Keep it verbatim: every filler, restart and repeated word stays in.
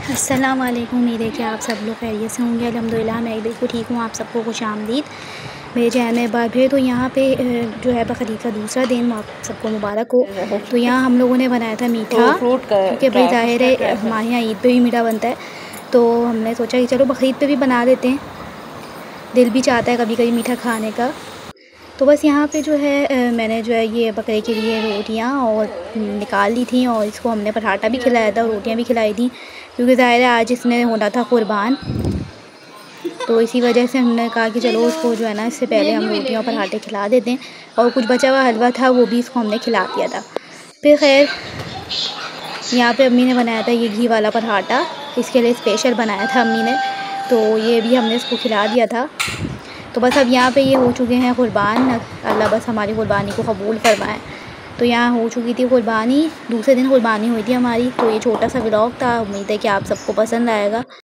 अस्सलाम वालेकुम। उम्मीद है कि आप सब लोग खैरियत से होंगे। अल्हम्दुलिल्लाह मैं बिल्कुल ठीक हूँ। आप सबको खुशामदीद मेरे चैनल में एक बार फिर। तो यहाँ पे जो है बकरीद का दूसरा दिन आप सबको मुबारक हो। तो यहाँ हम लोगों ने बनाया था मीठा, क्योंकि भाई ज़ाहिर है हमारे यहाँ ईद पे भी मीठा बनता है, तो हमने सोचा कि चलो बकरीद पे भी बना देते हैं। दिल भी चाहता है कभी कभी मीठा खाने का। तो बस यहाँ पे जो है मैंने जो है ये बकरे के लिए रोटियाँ और निकाल ली थी, और इसको हमने पराठा भी खिलाया था और रोटियाँ भी खिलाई थी, क्योंकि ज़ाहिर है आज इसने होना था कुर्बान। तो इसी वजह से हमने कहा कि चलो उसको जो है ना इससे पहले हम रोटियाँ और पराठे खिला देते हैं। और कुछ बचा हुआ हलवा था वो भी इसको हमने खिला दिया था। फिर खैर यहाँ पे अम्मी ने बनाया था ये घी वाला पराठा, इसके लिए स्पेशल बनाया था अम्मी ने, तो ये भी हमने इसको खिला दिया था। तो बस अब यहाँ पे ये हो चुके हैं कुर्बान। अल्लाह बस हमारी कुर्बानी को कबूल फरमाए। तो यहाँ हो चुकी थी कुर्बानी, दूसरे दिन कुर्बानी हुई थी हमारी। तो ये छोटा सा व्लॉग था, उम्मीद है कि आप सबको पसंद आएगा।